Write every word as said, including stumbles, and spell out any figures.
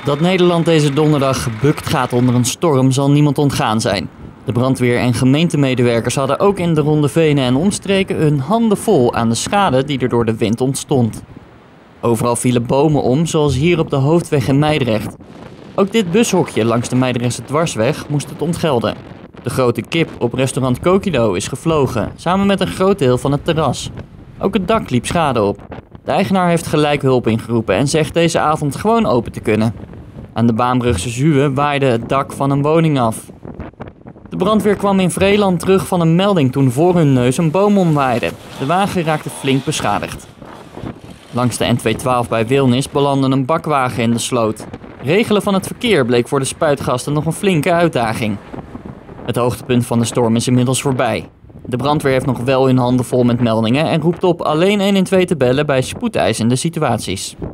Dat Nederland deze donderdag gebukt gaat onder een storm zal niemand ontgaan zijn. De brandweer- en gemeentemedewerkers hadden ook in de Ronde Venen en omstreken hun handen vol aan de schade die er door de wind ontstond. Overal vielen bomen om, zoals hier op de hoofdweg in Meidrecht. Ook dit bushokje langs de Meidrechtse dwarsweg moest het ontgelden. De grote kip op restaurant Kokido is gevlogen, samen met een groot deel van het terras. Ook het dak liep schade op. De eigenaar heeft gelijk hulp ingeroepen en zegt deze avond gewoon open te kunnen. Aan de Baanbrugse Zuwe waaide het dak van een woning af. De brandweer kwam in Vreeland terug van een melding toen voor hun neus een boom omwaaide. De wagen raakte flink beschadigd. Langs de N tweehonderdtwaalf bij Wilnis belandde een bakwagen in de sloot. Regelen van het verkeer bleek voor de spuitgasten nog een flinke uitdaging. Het hoogtepunt van de storm is inmiddels voorbij. De brandweer heeft nog wel hun handen vol met meldingen en roept op alleen een een twee te bellen bij spoedeisende situaties.